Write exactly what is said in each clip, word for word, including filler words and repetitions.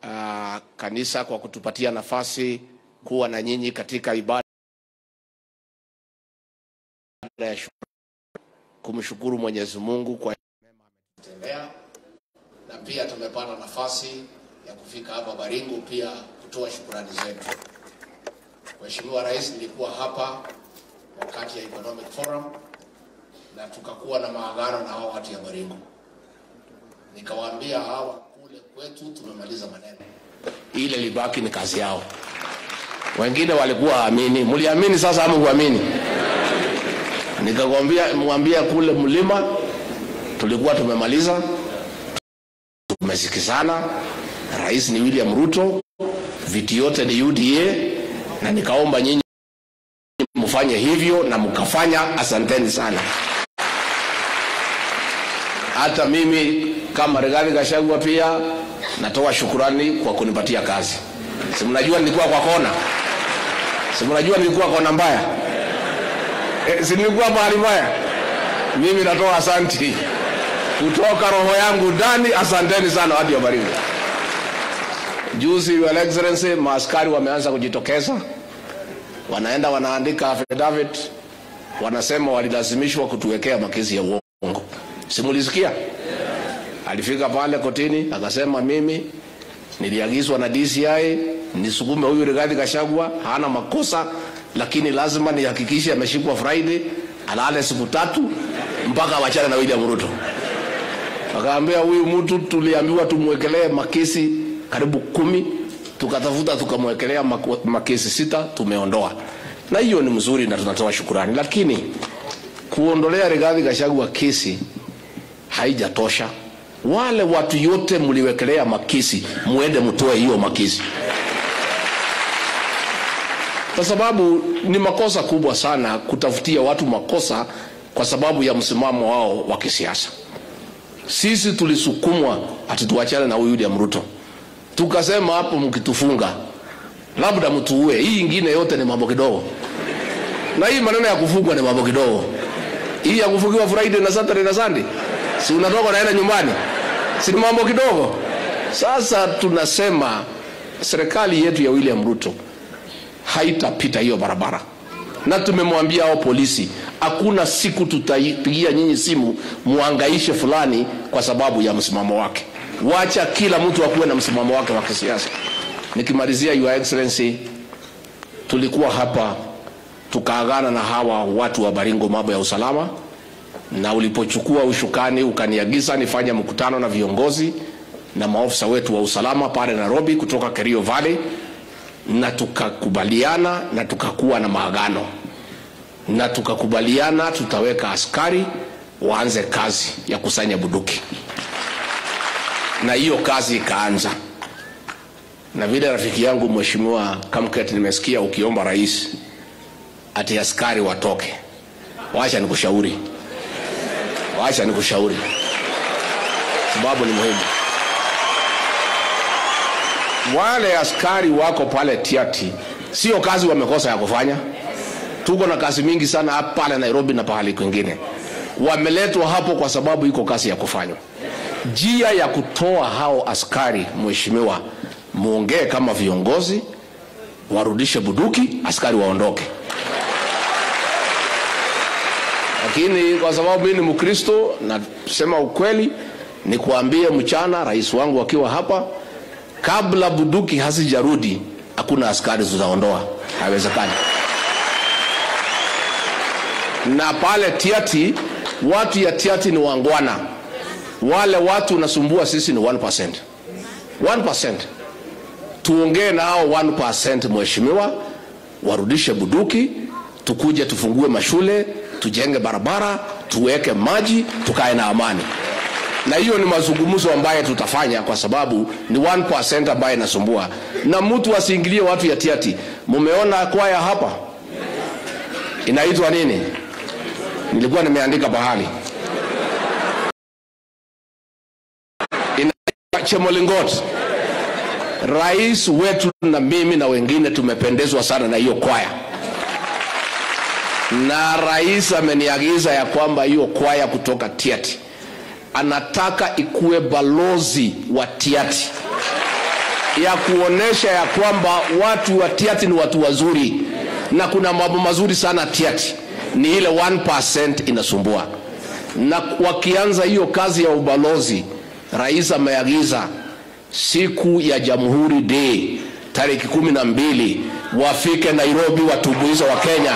uh, kanisa kwa kutupatia nafasi kuwa na nyinyi katika ibada ya shukrani, kumshukuru Mwenyezi Mungu kwa mema ametutendea, na pia tumepata nafasi ya kufika hapa Baringo pia kutoa shukrani zetu. Mheshimiwa Rais, nilikuwa hapa wakati ya Economic Forum na tukakuwa na maagano na hao watu ya Baringo. Nikawaambia hawa kule kwetu tumemaliza maneno, ile libaki ni kazi yao. Wengine walikuwa waamini, mliamini sasa ama kuamini? Nikakwambia mwambia kule mlima tulikuwa tumemaliza, tumesikizana, rais ni William Ruto, viti yote ni U D A, na nikaomba nyinyi mfanye hivyo na mkafanya. Asanteni sana. Hata mimi kama Rigathi Gachagua pia natoa shukrani kwa kunipatia kazi. Si mnajua nilikuwa kwa kona? Si mnajua nilikuwa kona mbaya? E, si nilikuwa mahali mbaya? Mimi natoa asanti kutoka roho yangu ndani. Asanteni sana hadi ya Baringo. Juzi Your Excellency, maaskari wameanza kujitokeza, wanaenda wanaandika affidavit, wanasema walilazimishwa kutuwekea makesi ya uongo. Simulisikia? Alifika pale kotini akasema mimi niliagizwa na D C I nisukume huyu Rigathi Gachagua, hana makosa, lakini lazima nihakikishe ameshikwa Friday, alale siku tatu mpaka wachane na William Ruto. Akaambia huyu mtu tuliambiwa tumwekelee makesi karibu kumi, tukatafuta tukamwekelea makesi sita, tumeondoa. Na hiyo ni mzuri na tunatoa shukrani, lakini kuondolea Rigathi Gachagua kesi haijatosha. Wale watu yote mliwekelea makesi, muende mtoe hiyo makesi, kwa sababu ni makosa kubwa sana kutafutia watu makosa kwa sababu ya msimamo wao wa kisiasa. Sisi tulisukumwa ati tuachane na huyu William Ruto, tukasema hapo mkitufunga labda mtuue, hii ingine yote ni mambo kidogo. Na hii maneno ya kufungwa ni mambo kidogo. Hii ya kufungiwa Friday na Saturday na Sunday, si unatoka naenda nyumbani, si ni mambo kidogo? Sasa tunasema serikali yetu ya William Ruto haitapita hiyo barabara, na tumemwambia hao polisi hakuna siku tutapigia nyinyi simu muangaishe fulani kwa sababu ya msimamo wake. Wacha kila mtu akuwe na msimamo wake wa kisiasa. Nikimalizia, Your Excellency, tulikuwa hapa tukaagana na hawa watu wa Baringo mambo ya usalama, na ulipochukua ushukani ukaniagiza nifanye mkutano na viongozi na maofisa wetu wa usalama pale Nairobi kutoka Kerio Valley, na tukakubaliana na tukakuwa na maagano, na tukakubaliana tutaweka askari waanze kazi ya kusanya bunduki, na hiyo kazi ikaanza. Na vile rafiki yangu Mheshimiwa Kamket, nimesikia ukiomba rais ati askari watoke. Wacha nikushauri, wacha nikushauri, sababu ni muhimu. Wale askari wako pale Tiaty sio kazi wamekosa ya kufanya. Tuko na kazi mingi sana hapa pale Nairobi na pahali kwingine. Wameletwa hapo kwa sababu iko kazi ya kufanywa. Njia ya kutoa hao askari, mheshimiwa, muongee kama viongozi, warudishe bunduki, askari waondoke. Lakini kwa sababu mimi ni Mkristo na sema ukweli, ni kuambie mchana rais wangu akiwa hapa, kabla bunduki hasijarudi hakuna askari tutaondoa. Haiwezekani. Na pale Tiaty, watu ya Tiaty ni wangwana. Wale watu nasumbua sisi ni one percent. one percent. Tuongee na hao one percent, mheshimiwa, warudishe bunduki, tukuje tufungue mashule, tujenge barabara, tuweke maji, tukae na amani. Na hiyo ni mazungumzo ambayo tutafanya, kwa sababu ni one percent ambaye nasumbua. Na mtu asiingilie watu ya Tiaty. Mumeona kwaya hapa inaitwa nini? Nilikuwa nimeandika bahali. Inaitwa Chemolingot. Rais wetu na mimi na wengine tumependezwa sana na hiyo kwaya. Na rais ameniagiza ya kwamba hiyo kwaya kutoka Tiaty anataka ikuwe balozi wa Tiaty. ya kuonesha ya kwamba watu wa Tiaty ni watu wazuri, na kuna mambo mazuri sana Tiaty. Ni ile one percent inasumbua. Na wakianza hiyo kazi ya ubalozi, rais ameagiza siku ya Jamhuri Day tarehe kumi na mbili wafike Nairobi watumbuize wa Kenya.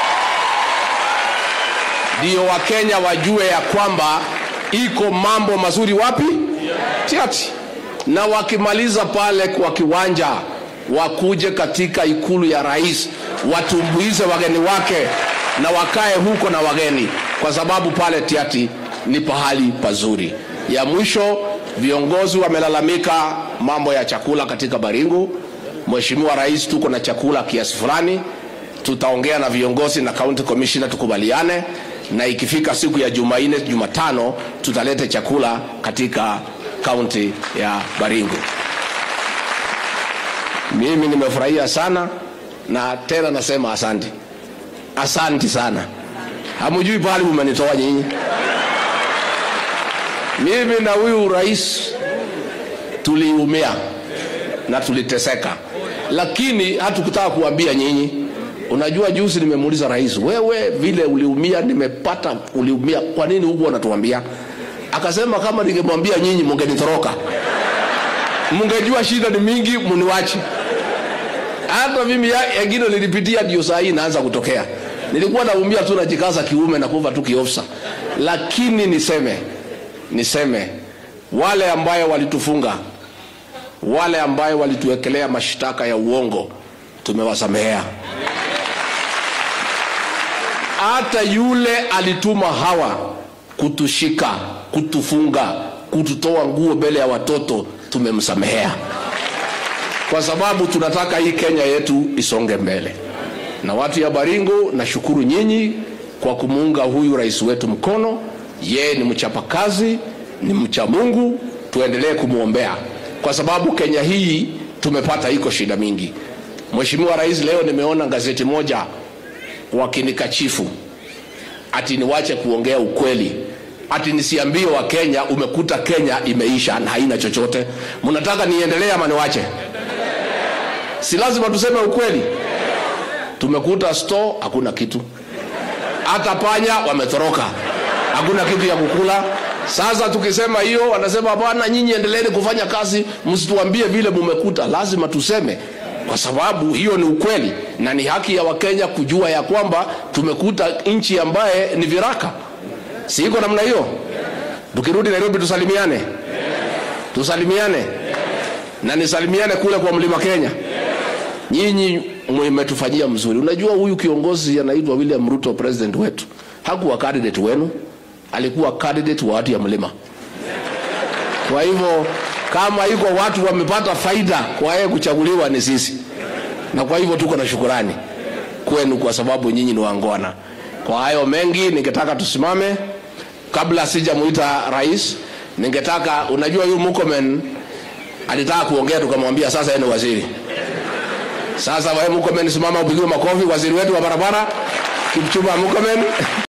Ndio wa Kenya wajue ya kwamba iko mambo mazuri wapi? Tiaty. Na wakimaliza pale kwa kiwanja, wakuje katika ikulu ya rais watumbuize wageni wake na wakae huko na wageni, kwa sababu pale Tiaty ni pahali pazuri. Ya mwisho, viongozi wamelalamika mambo ya chakula katika Baringo. Mheshimiwa Rais, tuko na chakula kiasi fulani, tutaongea na viongozi na county commissioner tukubaliane, na ikifika siku ya Jumanne Jumatano tutalete chakula katika county ya Baringo. Mimi nimefurahia sana, na tena nasema asante. Asante sana. Hamujui pale mmenitoa nyinyi. Mimi na huyu rais tuliumia na tuliteseka, lakini hatukutaka kuambia nyinyi. Unajua juzi nimemuuliza rais, wewe vile uliumia nimepata uliumia, kwa nini huko unatuambia? Akasema kama ningemwambia nyinyi mngenitoroka. Mngejua shida ni mingi mniwache. Hata mimi yengine nilipitia ndio saa hii naanza kutokea. Nilikuwa naumia tu najikaza kiume na kuva tu kiofisa. Lakini niseme, niseme wale ambao walitufunga, wale ambao walituwekelea mashtaka ya uongo, tumewasamehea. Hata yule alituma hawa kutushika, kutufunga, kututoa nguo mbele ya watoto, tumemsamehea. Kwa sababu tunataka hii Kenya yetu isonge mbele. Na watu ya Baringo, nashukuru nyinyi kwa kumuunga huyu rais wetu mkono. Yeye ni mchapakazi, ni mcha Mungu, tuendelee kumuombea. Kwa sababu Kenya hii tumepata iko shida mingi. Mheshimiwa Rais, leo nimeona gazeti moja wakinikachifu ati niwache kuongea ukweli, ati nisiambie wa Kenya umekuta Kenya imeisha na haina chochote. Mnataka niendelee ama niwache? Si lazima tuseme ukweli. Tumekuta store hakuna kitu, hata panya wametoroka, hakuna kitu ya kukula. Sasa tukisema hiyo wanasema bwana nyinyi endeleeni kufanya kazi, msituambie vile mmekuta. Lazima tuseme, kwa sababu hiyo ni ukweli na ni haki ya Wakenya kujua ya kwamba tumekuta nchi ambaye ni viraka. Si iko namna hiyo? Tukirudi Nairobi tusalimiane. Tusalimiane. Na nisalimiane kule kwa Mlima Kenya. Nyinyi mmetufanyia mzuri. Unajua huyu kiongozi anaitwa William Ruto, president wetu, hakuwa candidate wenu, alikuwa candidate wa watu ya Mlima. Kwa hivyo kama iko watu wamepata faida kwa yeye kuchaguliwa ni sisi. Na kwa hivyo tuko na shukrani kwenu kwa sababu nyinyi ni wangwana. Kwa hayo mengi ningetaka tusimame. Kabla sijamuita rais, ningetaka, unajua huyu Murkomen alitaka kuongea, tukamwambia sasa yeye ni waziri. Sasa wewe Murkomen simama upigwe makofi, waziri wetu wa barabara Kipchumba Murkomen.